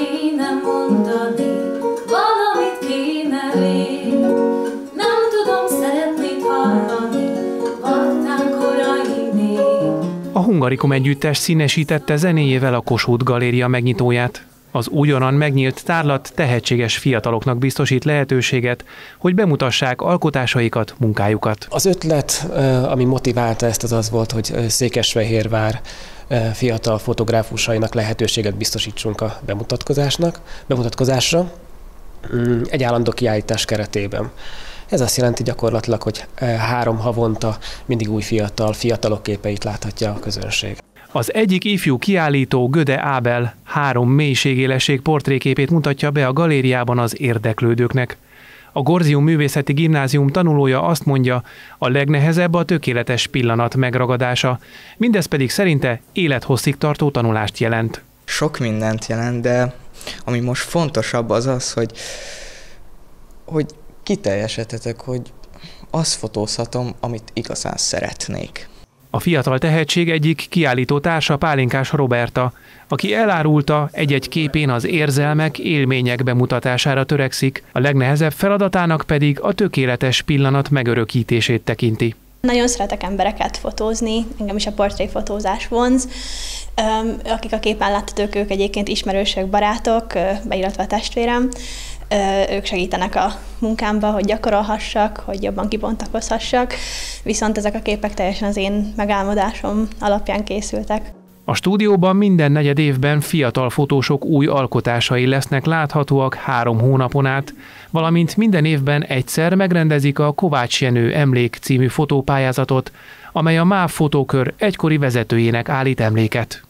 kéne mondani, valamit kéne rég. Nem tudom, szeretnéd hallani, vattán korai még. A Hungarikum együttes színesítette zenéjével a Kossuth Galéria megnyitóját. Az újonnan megnyílt tárlat tehetséges fiataloknak biztosít lehetőséget, hogy bemutassák alkotásaikat, munkájukat. Az ötlet, ami motiválta ezt, az volt, hogy Székesfehérvár fiatal fotográfusainak lehetőséget biztosítsunk a bemutatkozásra egy állandó kiállítás keretében. Ez azt jelenti gyakorlatilag, hogy 3 havonta mindig új fiatalok képeit láthatja a közönség. Az egyik ifjú kiállító, Göde Ábel 3 mélységélesség portréképét mutatja be a galériában az érdeklődőknek. A Gorzium Művészeti Gimnázium tanulója azt mondja, a legnehezebb a tökéletes pillanat megragadása, mindez pedig szerinte élethosszig tartó tanulást jelent. Sok mindent jelent, de ami most fontosabb az az, hogy kiteljesedhetek, hogy azt fotózhatom, amit igazán szeretnék. A fiatal tehetség egyik kiállító társa Pálinkás Roberta, aki elárulta, egy-egy képén az érzelmek, élmények bemutatására törekszik, a legnehezebb feladatának pedig a tökéletes pillanat megörökítését tekinti. Nagyon szeretek embereket fotózni, engem is a portréfotózás vonz. Akik a képen láthatók, ők egyébként ismerősök, barátok, illetve a testvérem. Ők segítenek a munkámba, hogy gyakorolhassak, hogy jobban kibontakozhassak, viszont ezek a képek teljesen az én megálmodásom alapján készültek. A stúdióban minden negyed évben fiatal fotósok új alkotásai lesznek láthatóak 3 hónapon át, valamint minden évben egyszer megrendezik a Kovács Jenő Emlék című fotópályázatot, amely a MÁV fotókör egykori vezetőjének állít emléket.